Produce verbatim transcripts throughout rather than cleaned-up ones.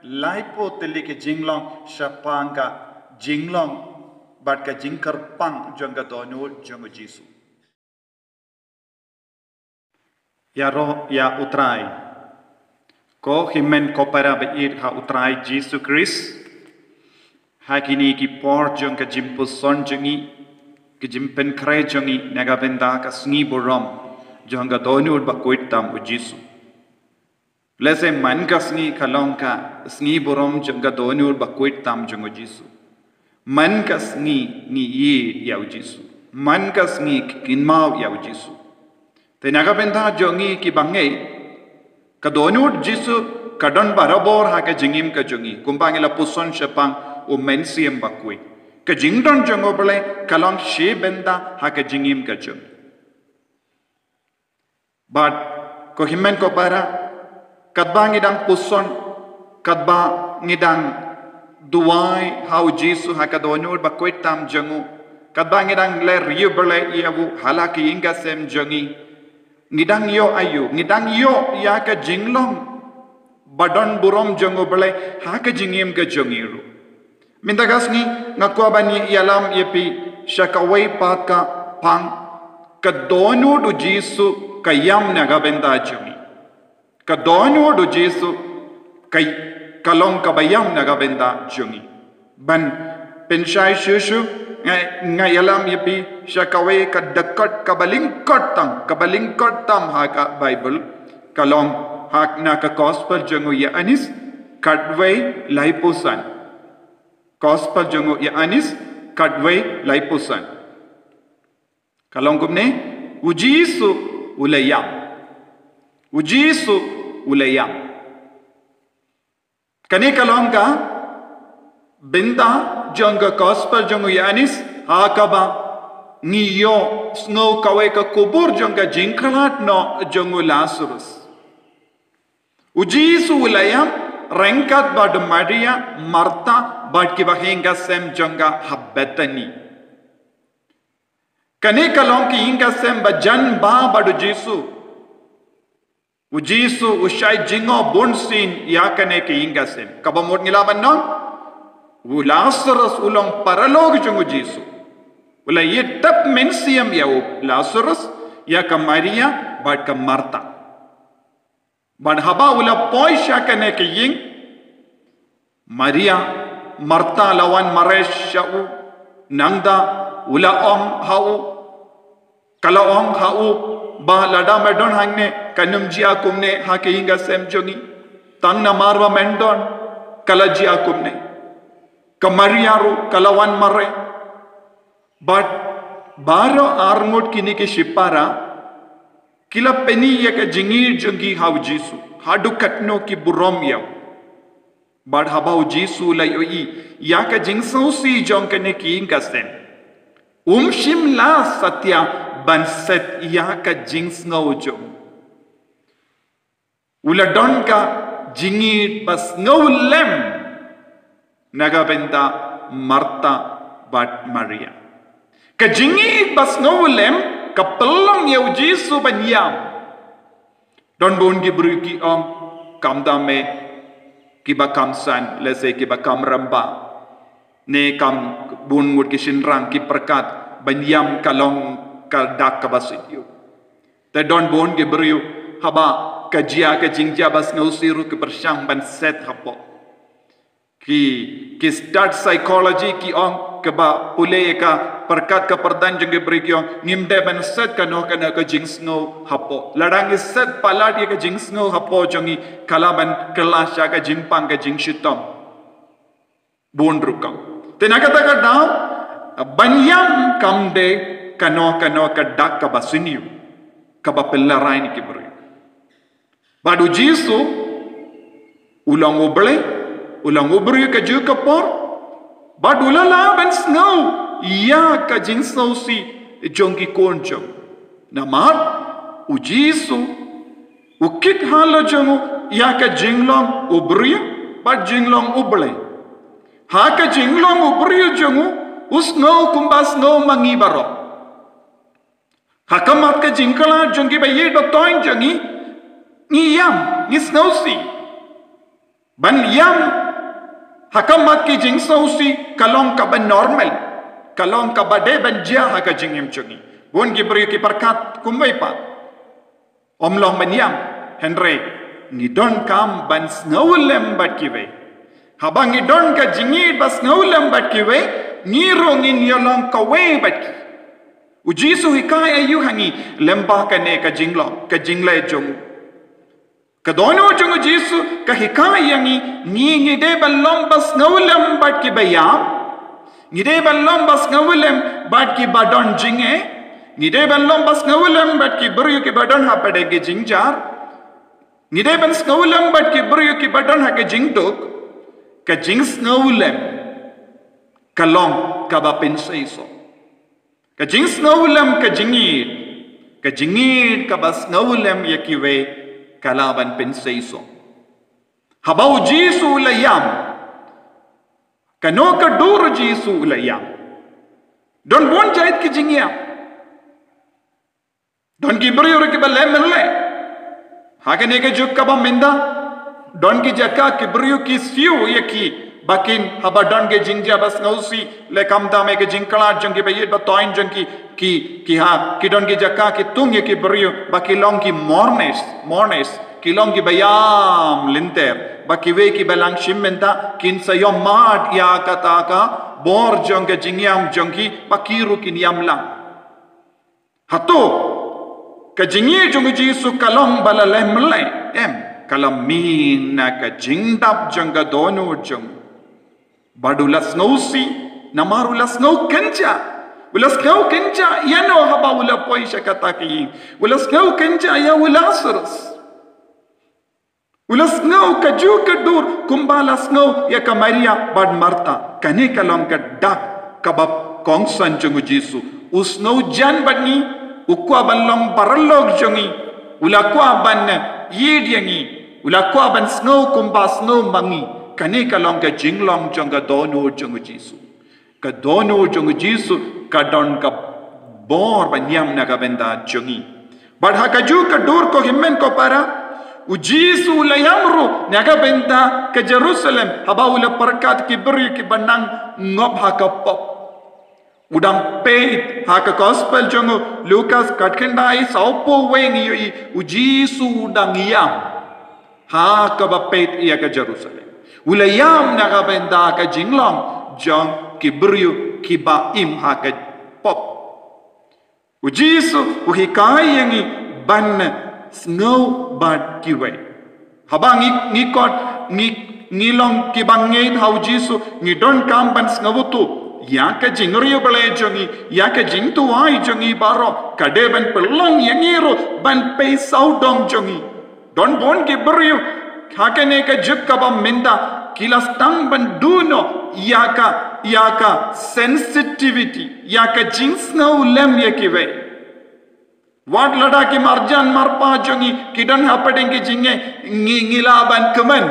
laipo teli ke jinglong shapang ka jinglong bat ka jingkar pang jonga donu jonga Jisu. Ya roh ya utrai. Ko himen ko para beir ha utrai Jisu Christ. Hakini ki por jonga jimpuson jongi ki jimpen krai jongi naga benda ka sngi borom jonga donu ba kuitam u Jisu. Lese man ka sngi kalong ka sngi borom jonga donu ba kuitam jonga Jisu. Man ka sngi ni ye ya u Jisu. Man ka sngi kinmau ya u Jisu. Te naga benda jongi ki bangai ka donu Jisu kadon barabor ha ka jingim ka jongi kumbangila puson shapang o mensiam bakui ka jingdon jongo bole kalong she benda ha ka jingim ka jong but ko himmen ko para kadba ngidang puson kadba ngidang duai how Jisu ha ka donur bakui tam jongo kadba ngidang le riu bole iawu halaki inga sem jongi ngidang yo ayu ngidang yo ya ka jinglong badon burom jongo bole ha ka jingim ka jongiru mintagasni ngakobani ialam yepi shakawai paka pang kadonu du Jisu kayam naga benda jongi kadonu du Jisu kay kalong kabayam naga benda jongi ban penshai shushu ngai ialam yepi shakawai kadakat kabalingkot tam kabalingkot tam ha ka Bible kalong hak na ka gospel jongo ya anis kadway laipusan gospel jongo ya anis kadway laipusan kalong kumne ujisu ulayam ujisu ulayam kane kalong ka benda jonga gospel jongo ya anis hakaba ngiyo snow kawe ka kubur jonga jingkalat no jongo Lazarus ujisu ulayam rengkat bad Maria Marta bad ki bahenga sem jonga habbetani kane kalong ki inga sem bajan ba bad Jisu ujisu ushai jingo bonsin ya kane ki inga sem kabamot ngilaban no u Lazarus ulong paralog jongo Jisu ula ye tap mensiam ya u Lazarus ya ka Maria bad ka Marta bad haba ula poi shakane ke ying Maria Marta lawan maresh shau nangda ula om hau kala om hau ba lada medon hangne kanum jia kumne ha ke inga sem jongi tang na marwa mendon kala jia kumne ka Maria ru kalawan mare but baro armut kini ke shipara kila peni ya ka jingir jongi hau Jisu hadu katno ki burom yaw bad habau Jisu la yoi ya ka jingsau si jong kane ki inga sen um shim la satya ban set ya ka jings ngau jong ula don ka jingir bas ngau lem naga benda Marta bad Maria ka jingir bas ngau lem ka pelong yaw Jisu ban yam don bon gi bru ki om kam dame ki ba kam san lese ki ba kam ramba ne kam bun mut ki shinrang ki perkat banyam kalong ka dak ka basityu te don bon ki bru haba ka jia ka jingja bas ngau siru ki persyang ban set hapo ki ki start psychology ki ong ke ba pule ka perkat ka perdan jeng bri ki ong ngimde ban set ka no ka na ka jings ngau hapo ladang is set palat ka jings ngau hapo jongi kalaban kelasya ka jimpang ka jing shitom bon rukam tenaga ta ka daw banyam kamde kano kano ka dak ka basiniu ka ba pelarain ki bri badu Jisu ulang oble ulang obri ka ju ka por badu la la ban snow ya ka jing snow si jongi koncho namar u Jisu ukit halo jongu ya ka jinglong obri ba jinglong oble ha ka jinglong obri jongu usno kumbas no mangi baro hakamat ka jingkala jongi ba ye do toin jongi ni yam ni snow si ban yam hakamat ki jing sausi kalong ka ban normal kalong ka bade ban jia haka jing yam chungi bon ki beri ki berkat kumbai pa om long ban yam henry ni don kam ban snowlem bat ki we habang ni don ka jingi bas snowlem bat ki we ni rong in yolong ka we bat ki ujisu hikaya ayu hangi lembah ka ne ka jinglong ka jingle jong ka dono jong jisu ka hikaya ngi ni ni de balom bas snowlem bat ki bayam ni de balom bas snowlem bat ki badon jinge ni de balom bas snowlem bat ki buru ki badon ha pade ge jingjar ni de ban snowlem bat ki buru ki badon ha ke jingtok ka jing snowlem kalong ka ba pensaiso ka jing snowlem ka jingit ka jingit ka ba snowlem yakiwe kalaban pensaiso habau jisu layam kano ka dur jisu layam don bon jait ki jingia don ki bri ur ki balle merle hakane ke juk ka ba minda don ki jakka ki bri ki siu yaki bakin haba don ke jingja bas ngausi le kamta me ke jingkala jangki bayit ba toin jangki ki ki ha ki don ki jakka ki tung ye ki bri baki long ki mornes mornes ki long ki bayam linter baki we ki balang shimmenta kin sayom mat ya kata ka bor jong ke jingyam jangki bakiru kin yam lang hato ka jingi jong jisu kalong balale mle em kalam min na ka jingdap janga dono jong badulas ngausi namarulas ngau kenca ulas ngau kenca yano haba ula poi shakataki ulas ngau kenca ya ulasrus ulas ngau kaju kadur kumbalas ngau ya kamaria bad marta kane kalong ka dak kabab kongsan jong jisu us ngau jan badni ukwa balong paralog jongi ula kwa ban yidyangi ula kwa ban snow kumbas snow mangi kane kalong ka jinglong jonga dono jongu jisu ka dono jongu jisu ka don ka bor banyam na ka benda jongi bad ha kaju ka dur ko himmen ko para u jisu la yamru na ka benda ka Jerusalem haba ula perkat ki beri ki banang ngop ha ka pop udang peit ha ka gospel jongu Lucas katkendai saupo wengi yoi u jisu udang yam ha ka ba peit ia ka Jerusalem ulayam na ka benda ka jinglong jong ki beriu ki ba im ha ka pop u jisu u hikai yangi ban snow bad ki we habang ni kot ni ngilong ki bangait hau jisu ni don kam ban snawutu ya ka jingriu bale jongi ya ka jingtu ai jongi baro kade ban pelong yangiru ban pe saudong jongi don bon ki beriu hakane ka jukka bam minda kilas tang ban duno yaka yaka sensitivity yaka jings no lem yakiwe wat lada ki marjan marpa jongi kidan hapadeng ki jinge ngi ngila ban kemen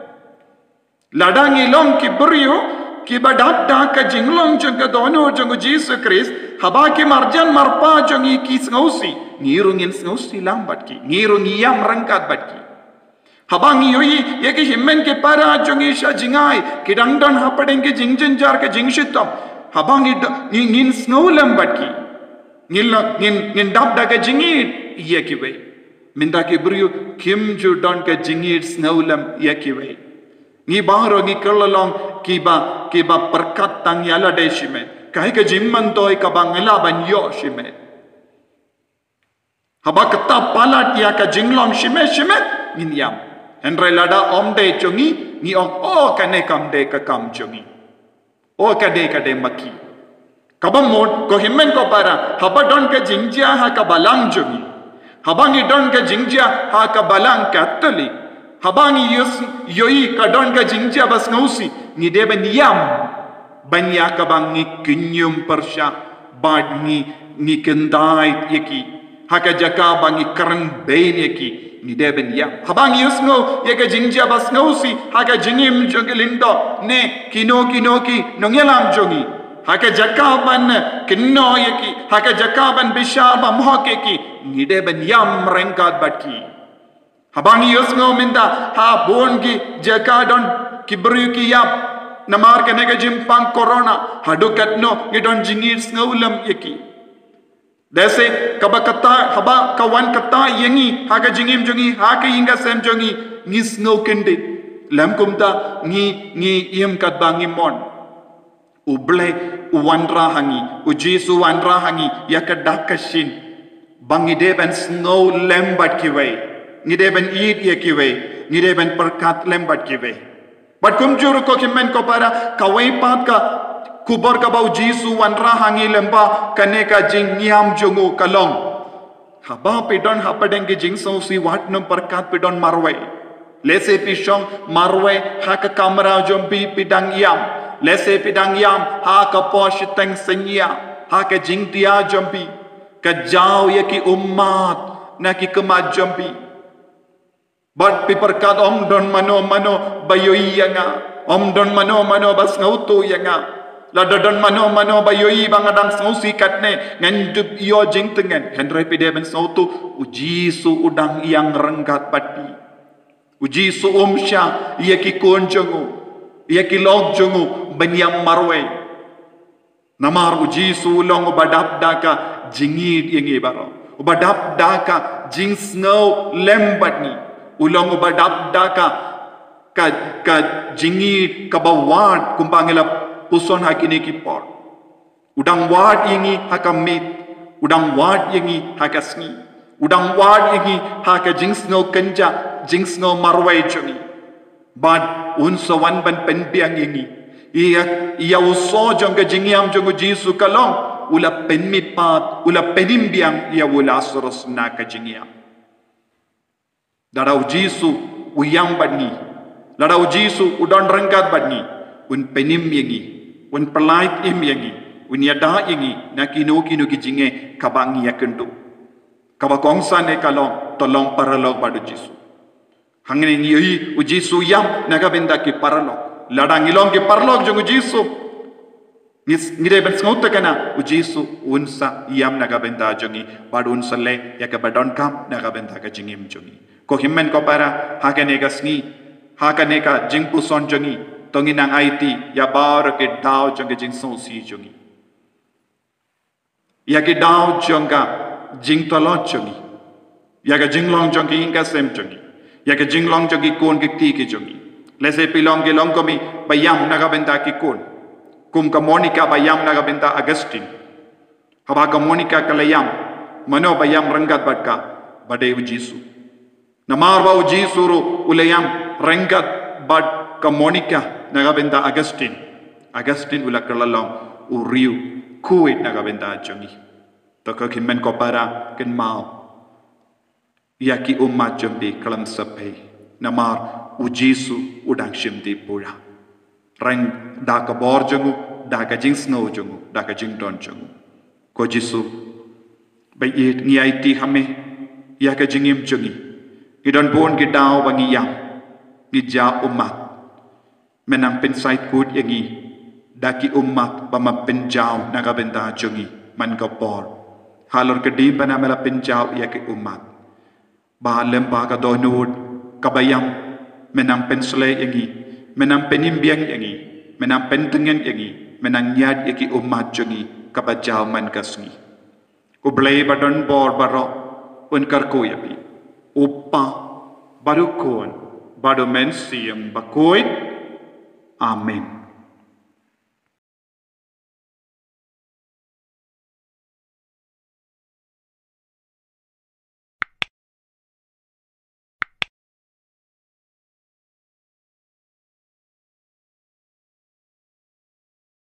lada ngilong ki beriu ki badat da ka jinglong jonga dono jongu Jesus Christ haba ki marjan marpa jongi ki snausi ngirungin snausi lambat ki ngirung yam rangkat bat ki habang yoi yeki himmen ke para jongi sha jingai kidang don hapadeng ke jingjen jar ke jingshitom habang ni ngin snowlam batki ngil ngin ngin dab da ke jingit yeki we minda ke buriu kim ju don ke jingit snowlam yeki we ngi baro ngi kelolong kiba kiba perkat tang yala de shime kai ke jimman toy ka bangela ban yo shime habak ta palat ya ka jinglong shime shime ngin yam Henry lada om de chungi ni ong o kane kam de ka kam chungi o kade kade maki kabam mod ko himmen ko para haba don ka jingjia ha ka balang chungi habangi don ka jingjia ha ka balang katali habangi yus yoi ka don ka jingjia bas ngausi ni de ban yam banya ka bangi kinyum persha bad ni ni kendai yaki ha ka jaka bangi karan bein yaki ni deben ya habang yusno yaka jingjia bas ngausi haka jingim jongelindo ne kino kino ki nongyelam jongi haka jakaban kinno yaki haka jakaban bishaba mohke ki ni deben yam rengkat batki Habang yus ngau minta ha bon ki jaka don kibru ki yap namar kene ka jimpang corona hadukat no ngidon jingir ngau lam yaki. Dese kaba kata haba kawan kata yengi haga jingim jongi haga inga sem jongi ngis ngau kendit lam kumta ngi ngi iem kat bangi mon uble uwanra hangi ujisu wanra hangi yakadakashin bangi deben ngau lembat kiwei ngide ben eat ye kiwe ngide ben perkat lembat kiwe bat kum juru ko kimen ko para kawai pat ka kubor ka bau jisu wanra hangi lemba kane ka jing niam jongo kalong haba pidon hapadeng ki jing so si wat num perkat pidon marwe lese pishong marwe ha ka kamera jompi pidang yam lese pidang yam ha ka posh teng senya ha ka jing dia jompi ka jao ye ki ummat na ki kemat jompi Bat piperkat om don mano mano bayoi yanga om don mano mano bas ngautu yanga la don mano mano bayoi bangadang sausi katne ngandup iyo jing tengen hendrai pide ben sautu uji su udang yang renggat pati uji su omsha iya ki konjongu iya ki log jongu benyam marwe namar uji su long badap daka jingid yengi baro badap daka jing snow lembatni ulong ubadap daka ka ka jingi kabawat kumpangila puson hakini kipor udang wad yengi hakamit udang wad yengi hakasni udang wad yengi haka jingsno kanja jingsno marwai chungi bad unsawan ban penpiang yengi iya iya uso jong ka jingiam jong jisu kalong ula penmit pat ula penimbiang iya ula soros na ka jingiam Darau jisu uyang badni Darau jisu udon rengkat badni un penim yengi un pelait im yengi un yada yengi nakino kino kijinge kabangi yakendu kabakongsa ne kalong tolong paralog badu jisu hangene ni yi ujisu yam nagabenda ki paralog ladang ilong ki paralog jong jisu nis ngire ben ngauta kana ujisu unsa yam nagabenda jongi badu unsa le yakabadon kam nagabenda ka jingim jongi ko himmen ko para hakane ka sngi hakane ka jingpu son jongi tongi nang it ya bar ke dao jong jing so si jongi ya ke dao jonga jing tolot jongi ya ka jinglong jongi inga sem jongi ya ka jinglong jongi kon ke ti ke jongi lese pilong ke long komi bayam naga benta ki kon kum ka monica bayam naga benta agustin haba ka monica kalayam mano bayam renggat badka bade ujisu Namar bau jisuru ulayam rengkat bad ka Monica nagabenda Agustin Agustin ula kalalong uriu kuit nagabenda jongi to ka kimen ko para ken mau yaki umma jombi kalam sape namar ujisu udang shimdi pura reng da ka bor jongu da ka jing snow jongu da ka jing don jongu ko jisu bai it ni it hame ya ka jingim jongi Idon pun kita bangi yang gija umat menang pensait kut yagi daki umat bama penjau naga benta jongi man kapor halor kedim bana mela penjau yaki umat bahalem ba ka donut kabayam menang pensle yagi menang penimbiang yagi menang pentengen yagi menang nyat yaki umat jongi kabajau man kasni ublay badon bor baro unkar ko yapi Upa baru kon baru mensiam bakoit. Amin.